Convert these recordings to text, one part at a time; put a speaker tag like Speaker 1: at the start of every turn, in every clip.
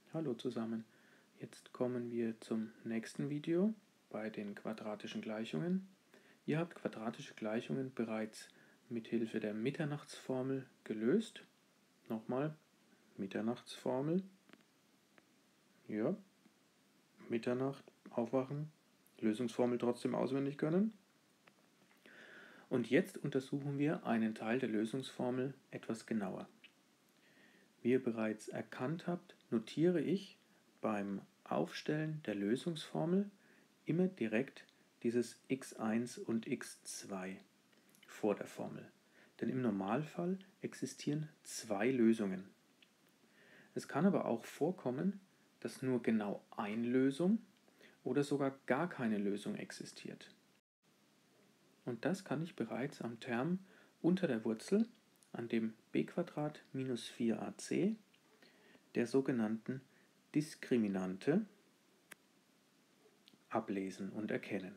Speaker 1: Hallo zusammen. Jetzt kommen wir zum nächsten Video bei den quadratischen Gleichungen. Ihr habt quadratische Gleichungen bereits mit Hilfe der Mitternachtsformel gelöst. Nochmal, Mitternachtsformel. Ja, Mitternacht, aufwachen, Lösungsformel trotzdem auswendig können. Und jetzt untersuchen wir einen Teil der Lösungsformel etwas genauer. Wie ihr bereits erkannt habt, notiere ich beim Aufstellen der Lösungsformel immer direkt dieses x1 und x2 vor der Formel. Denn im Normalfall existieren zwei Lösungen. Es kann aber auch vorkommen, dass nur genau eine Lösung oder sogar gar keine Lösung existiert. Und das kann ich bereits am Term unter der Wurzel, an dem b² minus 4ac, der sogenannten Diskriminante, ablesen und erkennen.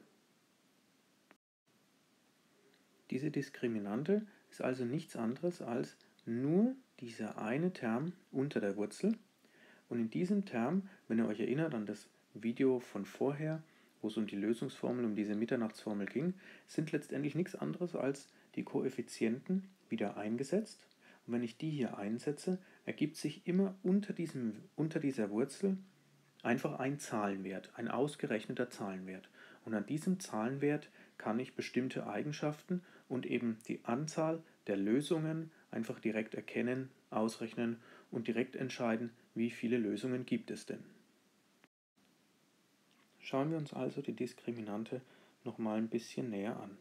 Speaker 1: Diese Diskriminante ist also nichts anderes als nur dieser eine Term unter der Wurzel. Und in diesem Term, wenn ihr euch erinnert an das Video von vorher, wo es um die Lösungsformel, um diese Mitternachtsformel ging, sind letztendlich nichts anderes als die Koeffizienten wieder eingesetzt. Und wenn ich die hier einsetze, ergibt sich immer unter dieser Wurzel einfach ein Zahlenwert, ein ausgerechneter Zahlenwert. Und an diesem Zahlenwert kann ich bestimmte Eigenschaften und eben die Anzahl der Lösungen einfach direkt erkennen, ausrechnen und direkt entscheiden, wie viele Lösungen gibt es denn. Schauen wir uns also die Diskriminante nochmal ein bisschen näher an.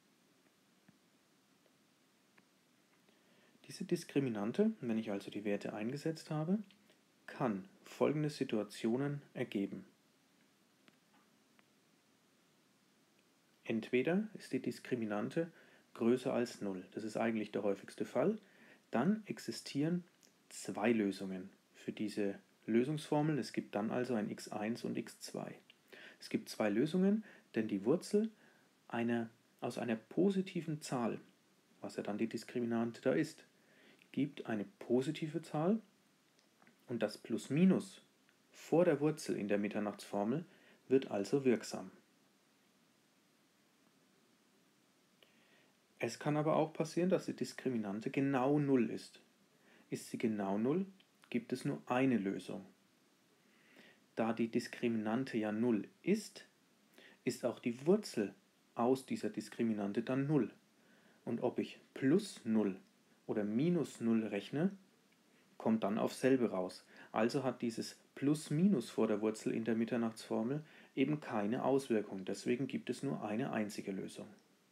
Speaker 1: Diese Diskriminante, wenn ich also die Werte eingesetzt habe, kann folgende Situationen ergeben. Entweder ist die Diskriminante größer als 0, das ist eigentlich der häufigste Fall, dann existieren zwei Lösungen für diese Lösungsformel, es gibt dann also ein x1 und x2. Es gibt zwei Lösungen, denn die Wurzel aus einer positiven Zahl, was ja dann die Diskriminante da ist, gibt eine positive Zahl und das Plus-Minus vor der Wurzel in der Mitternachtsformel wird also wirksam. Es kann aber auch passieren, dass die Diskriminante genau 0 ist. Ist sie genau 0, gibt es nur eine Lösung. Da die Diskriminante ja 0 ist, ist auch die Wurzel aus dieser Diskriminante dann 0. Und ob ich plus 0 oder minus 0 rechne, kommt dann auf selbe raus. Also hat dieses Plus-Minus vor der Wurzel in der Mitternachtsformel eben keine Auswirkung. Deswegen gibt es nur eine einzige Lösung.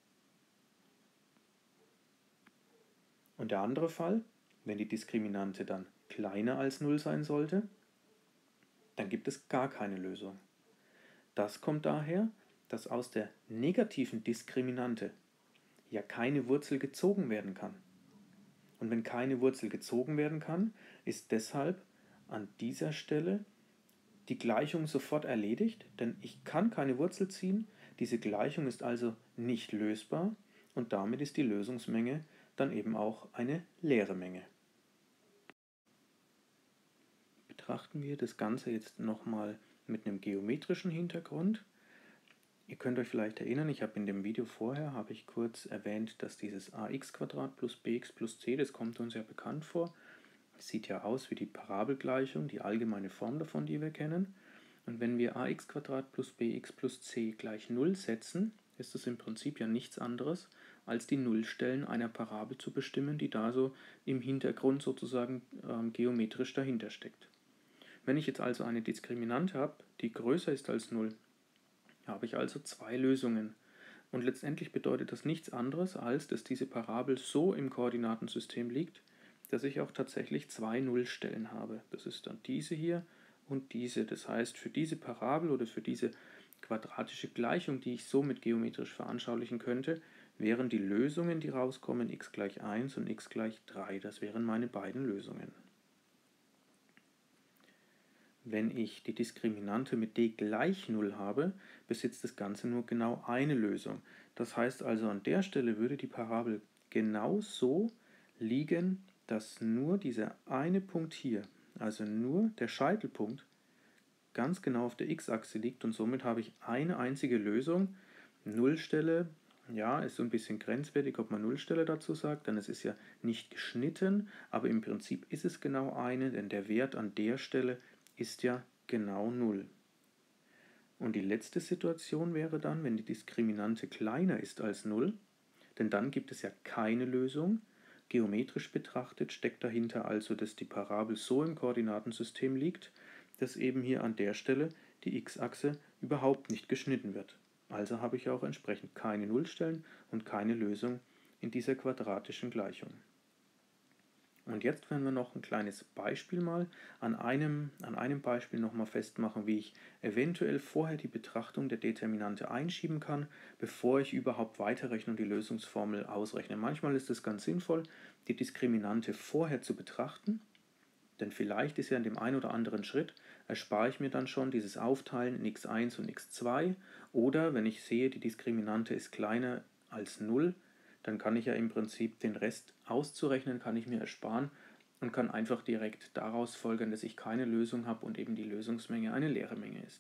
Speaker 1: Und der andere Fall, wenn die Diskriminante dann kleiner als 0 sein sollte, dann gibt es gar keine Lösung. Das kommt daher, dass aus der negativen Diskriminante ja keine Wurzel gezogen werden kann. Und wenn keine Wurzel gezogen werden kann, ist deshalb an dieser Stelle die Gleichung sofort erledigt, denn ich kann keine Wurzel ziehen, diese Gleichung ist also nicht lösbar und damit ist die Lösungsmenge dann eben auch eine leere Menge. Betrachten wir das Ganze jetzt nochmal mit einem geometrischen Hintergrund. Ihr könnt euch vielleicht erinnern, ich habe in dem Video vorher kurz erwähnt, dass dieses ax² plus bx plus c, das kommt uns ja bekannt vor. Es sieht ja aus wie die Parabelgleichung, die allgemeine Form davon, die wir kennen. Und wenn wir ax² plus bx plus c gleich 0 setzen, ist das im Prinzip ja nichts anderes, als die Nullstellen einer Parabel zu bestimmen, die da so im Hintergrund sozusagen geometrisch dahinter steckt. Wenn ich jetzt also eine Diskriminante habe, die größer ist als 0, habe ich also zwei Lösungen. Und letztendlich bedeutet das nichts anderes, als dass diese Parabel so im Koordinatensystem liegt, dass ich auch tatsächlich zwei Nullstellen habe. Das ist dann diese hier und diese. Das heißt, für diese Parabel oder für diese quadratische Gleichung, die ich somit geometrisch veranschaulichen könnte, wären die Lösungen, die rauskommen, x gleich 1 und x gleich 3. Das wären meine beiden Lösungen. Wenn ich die Diskriminante mit d gleich 0 habe, besitzt das Ganze nur genau eine Lösung. Das heißt also, an der Stelle würde die Parabel genau so liegen, dass nur dieser eine Punkt hier, also nur der Scheitelpunkt, ganz genau auf der x-Achse liegt und somit habe ich eine einzige Lösung. Nullstelle, ja, ist so ein bisschen grenzwertig, ob man Nullstelle dazu sagt, denn es ist ja nicht geschnitten, aber im Prinzip ist es genau eine, denn der Wert an der Stelle ist ja genau 0. Und die letzte Situation wäre dann, wenn die Diskriminante kleiner ist als 0, denn dann gibt es ja keine Lösung. Geometrisch betrachtet steckt dahinter also, dass die Parabel so im Koordinatensystem liegt, dass eben hier an der Stelle die x-Achse überhaupt nicht geschnitten wird. Also habe ich auch entsprechend keine Nullstellen und keine Lösung in dieser quadratischen Gleichung. Und jetzt werden wir noch ein kleines Beispiel mal an einem Beispiel nochmal festmachen, wie ich eventuell vorher die Betrachtung der Determinante einschieben kann, bevor ich überhaupt weiterrechne und die Lösungsformel ausrechne. Manchmal ist es ganz sinnvoll, die Diskriminante vorher zu betrachten, denn vielleicht ist ja in dem einen oder anderen Schritt, erspare ich mir dann schon dieses Aufteilen in x1 und x2, oder wenn ich sehe, die Diskriminante ist kleiner als 0, dann kann ich ja im Prinzip den Rest auszurechnen, kann ich mir ersparen und kann einfach direkt daraus folgern, dass ich keine Lösung habe und eben die Lösungsmenge eine leere Menge ist.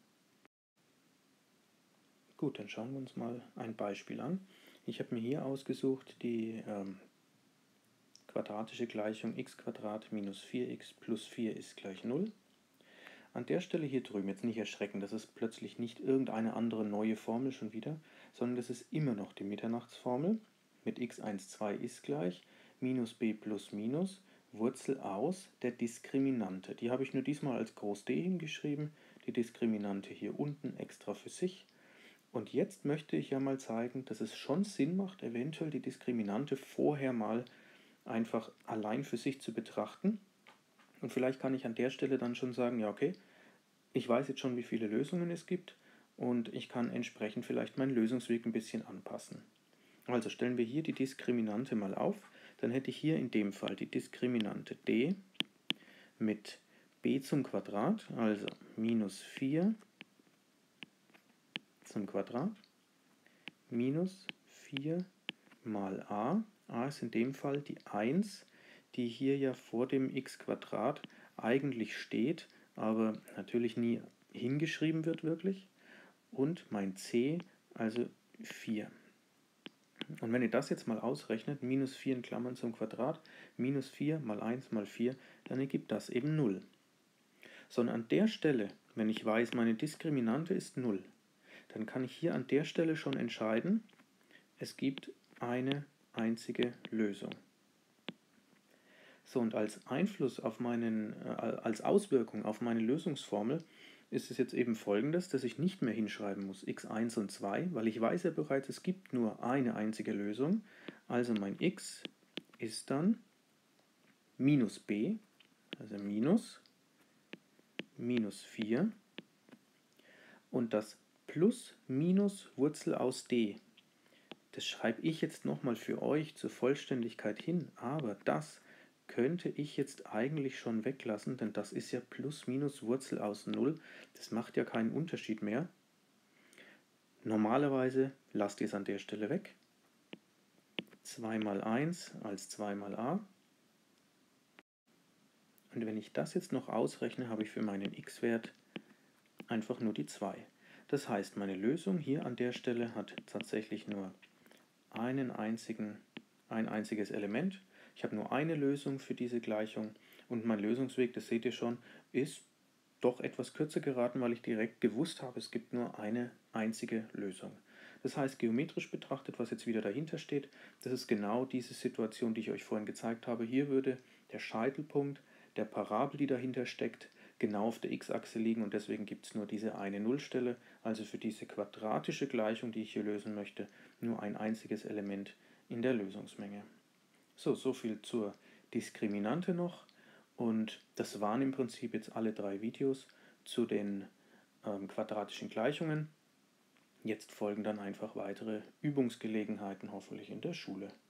Speaker 1: Gut, dann schauen wir uns mal ein Beispiel an. Ich habe mir hier ausgesucht die quadratische Gleichung x minus 4x plus 4 ist gleich 0. An der Stelle hier drüben, jetzt nicht erschrecken, das ist plötzlich nicht irgendeine andere neue Formel schon wieder, sondern das ist immer noch die Mitternachtsformel mit x12 ist gleich minus b plus minus Wurzel aus der Diskriminante. Die habe ich nur diesmal als groß D hingeschrieben, die Diskriminante hier unten extra für sich. Und jetzt möchte ich ja mal zeigen, dass es schon Sinn macht, eventuell die Diskriminante vorher mal einfach allein für sich zu betrachten. Und vielleicht kann ich an der Stelle dann schon sagen, ja okay, ich weiß jetzt schon, wie viele Lösungen es gibt und ich kann entsprechend vielleicht meinen Lösungsweg ein bisschen anpassen. Also stellen wir hier die Diskriminante mal auf, dann hätte ich hier in dem Fall die Diskriminante d mit b zum Quadrat, also minus 4 zum Quadrat, minus 4 mal a. A ist in dem Fall die 1, die hier ja vor dem x² eigentlich steht, aber natürlich nie hingeschrieben wird wirklich. Und mein c, also 4. Und wenn ihr das jetzt mal ausrechnet, minus 4 in Klammern zum Quadrat, minus 4 mal 1 mal 4, dann ergibt das eben 0. Sondern an der Stelle, wenn ich weiß, meine Diskriminante ist 0, dann kann ich hier an der Stelle schon entscheiden, es gibt eine einzige Lösung. So, und als als Auswirkung auf meine Lösungsformel ist es jetzt eben folgendes, dass ich nicht mehr hinschreiben muss x1 und 2, weil ich weiß ja bereits, es gibt nur eine einzige Lösung. Also mein x ist dann minus b, also minus 4 und das plus minus Wurzel aus d. Das schreibe ich jetzt nochmal für euch zur Vollständigkeit hin, aber das könnte ich jetzt eigentlich schon weglassen, denn das ist ja plus minus Wurzel aus 0. Das macht ja keinen Unterschied mehr. Normalerweise lasst ihr es an der Stelle weg. 2 mal 1 als 2 mal a. Und wenn ich das jetzt noch ausrechne, habe ich für meinen x-Wert einfach nur die 2. Das heißt, meine Lösung hier an der Stelle hat tatsächlich nur ein einziges Element. Ich habe nur eine Lösung für diese Gleichung und mein Lösungsweg, das seht ihr schon, ist doch etwas kürzer geraten, weil ich direkt gewusst habe, es gibt nur eine einzige Lösung. Das heißt, geometrisch betrachtet, was jetzt wieder dahinter steht, das ist genau diese Situation, die ich euch vorhin gezeigt habe. Hier würde der Scheitelpunkt der Parabel, die dahinter steckt, genau auf der x-Achse liegen und deswegen gibt es nur diese eine Nullstelle, also für diese quadratische Gleichung, die ich hier lösen möchte, nur ein einziges Element in der Lösungsmenge. So viel zur Diskriminante noch und das waren im Prinzip jetzt alle 3 Videos zu den quadratischen Gleichungen. Jetzt folgen dann einfach weitere Übungsgelegenheiten, hoffentlich in der Schule.